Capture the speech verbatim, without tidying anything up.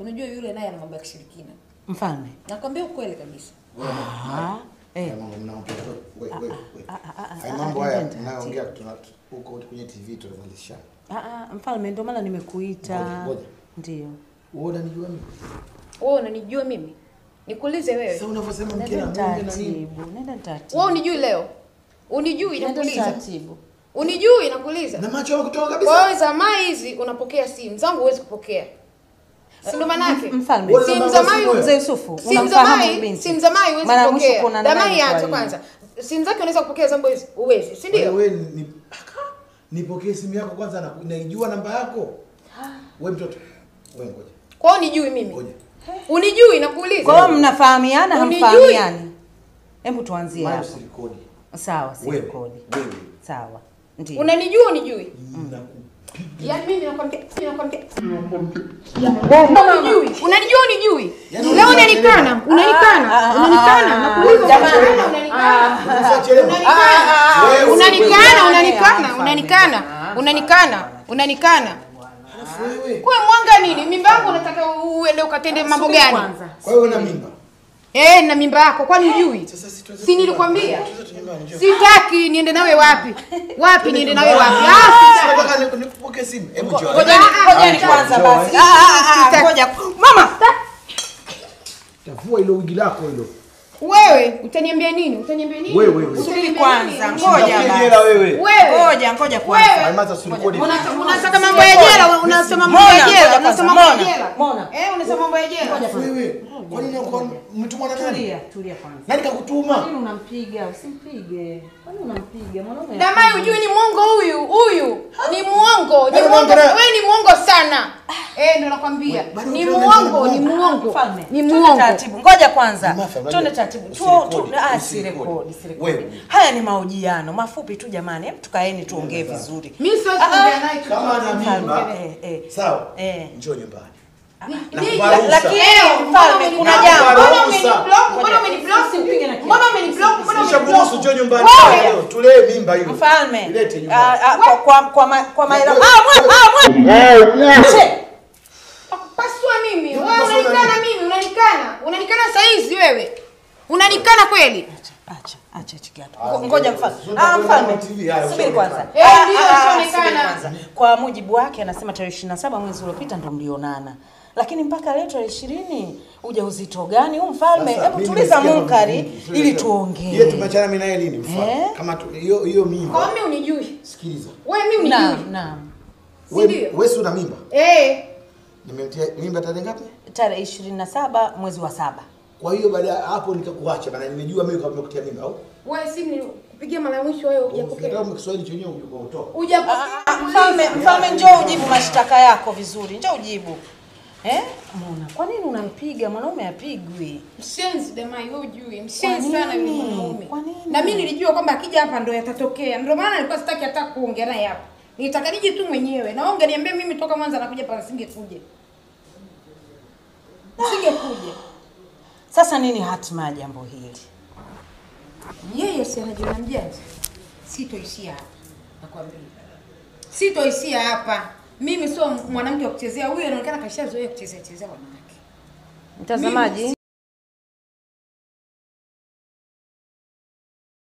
unajua yule naye ana mambo ya kishirikina. Mfalme. Nakwambia ukweli kabisa. Ah. Eh. Wewe wewe. Hai mambo haya mnaongea huko kwenye T V tunavalisha. Ah ah, Mfalme ndio maana nimekuita. Ndio. Wewe unanijua mimi? Wewe unanijua mimi? Nikuulize wewe. Sasa unavyosema mke na mume na nini? Nenda taratibu. Wewe unijui leo? Unijui nakuuliza. Taratibu. Unijui nakuuliza. Na macho yako kutoka kabisa. Kwa hiyo zamaa hizi unapokea simu zangu huwezi kupokea. Si ndo maana yake? Mfalme. Simu za Mai mzee Yusufu. Simu za Mai, simu za Mai huwezi kupokea. Damai acha kwanza. Simu zake unaweza kupokea zangu huwezi, huwezi, si ndio? Wewe ni nipokee simu yako kwanza na naijua namba yako. Wewe mtoto. Wewe ngoja. Kwa hiyo unijui mimi? Ngoja. Unijui nakuuliza. Kwa hiyo mnafahamiana hamfahamiani? Hebu tuanzie hapo. Mimi sikodi. Sawa, sikodi. Wewe. Sawa. Ndio. Unanijua unijui? Yaani mimi nakwambia, mimi nakwambia. Unanijui? Unanijua unijui? Leo unanikana, unanikana, unanikana. Nakuuliza unanikana, unanikana, unanikana, unanikana, unanikana, unanikana. Kwa mwanga nini? Mimba yangu unataka uende ukatende mambo gani? Kwa hiyo una mimba? Eh, na mimba yako kwani hujui? Si nilikwambia? Sitaki niende nawe wapi? Wapi niende nawe wapi? Ah, nataka nikupokee simu. Hebu njoo. Ngoja ngoja kwanza basi. Ah ah ah, ngoja. Mama. Tavua ile wigi lako hilo. Wewe utaniambia nini? Utaniambia nini? Wewe wewe. Subiri kwanza. Ngoja basi. Wewe. Ngoja ngoja kwanza. Almaza usikodi. Unataka mambo ya jela, unasema mambo ya jela, unasema mambo ya jela. Mbona? Eh, unasema mambo ya jela. Wewe. Kwa nini unakuwa mtumwa na nani? Tulia, tulia kwanza. Nani kakutuma? Kwa nini unampiga? Usimpige. Kwa nini unampiga? Mwanaume. Damai hujui ni muongo huyu. Huyu ni muongo. Ni muongo. Wewe ni muongo sana. Eh, ndo nakwambia. Ni muongo, ni muongo. Ni muongo. Taratibu. Ngoja kwanza. Tuone taratibu. Tu ah, si rekodi, si rekodi. Haya ni mahojiano mafupi tu jamani. Hebu tukaeni tuongee vizuri. Mimi siwezi kuongea naye kama ana mimba. Eh, sawa. Eh. Njoo nyumbani. Lakini Mfalme kuna jambo. Mbona umeniblock? Mbona umeniblock? Upige na kitu. Mbona umeniblock? Mbona umeniblock? Njoo nyumbani. Tulee mimba hiyo. Mfalme. Ilete nyumbani. Kwa kwa kwa maela. Ah, ah, pasua mimi. Wewe unanikana mimi, unanikana. Unanikana saa hizi wewe. Unanikana kweli? Acha, acha chikiato. Ngoja Mfalme. Ah, Mfalme. Subiri kwanza. Eh, ndio unaonekana. Kwa mujibu wake anasema tarehe ishirini na saba mwezi uliopita ndio mlionana. Lakini mpaka leo tarehe ishirini ujauzito gani huu Mfalme? Hebu tuliza Mkali ili tuongee. Yeye tumechana mimi naye lini Mfalme? Kama hiyo hiyo mimba. Kwa mimi unijui. Sikiliza. Wewe mimi unijui. Naam, naam. Wewe wewe una mimba? Eh. Nimemtia mimba tarehe ngapi? Tarehe ishirini na saba mwezi wa saba. Kwa hiyo baada hapo nikakuacha bana, nimejua mimi kama nimekutia mimba au? Wewe simu nikupigia mara mwisho wewe hujapokea. Ndio Kiswahili chenyewe ulikotoka. Hujapokea. Mfalme, Mfalme njoo ujibu mashtaka yako vizuri. Njoo ujibu. Eh? Mbona? Kwa nini unampiga? Mwanaume apigwi. Mshenzi Damai wewe hujui. Mshenzi sana yule mwanaume. Kwa nini? Na mimi nilijua kwamba akija hapa ndio yatatokea. Ndio maana nilikuwa sitaki hata kuongea naye hapa. Nilitaka nije tu mwenyewe. Na wewe ungeniambia mimi toka mwanzo anakuja pale singekuja. Singekuja. Sasa nini hatima ya jambo hili? Yeye si anajiona mjanja. Sitoishia hapa. Nakwambia. Sitoishia hapa. Mimi sio mwanamke wa kuchezea. Huyu anaonekana kashazoea kuchezea chezea wanawake. Mtazamaji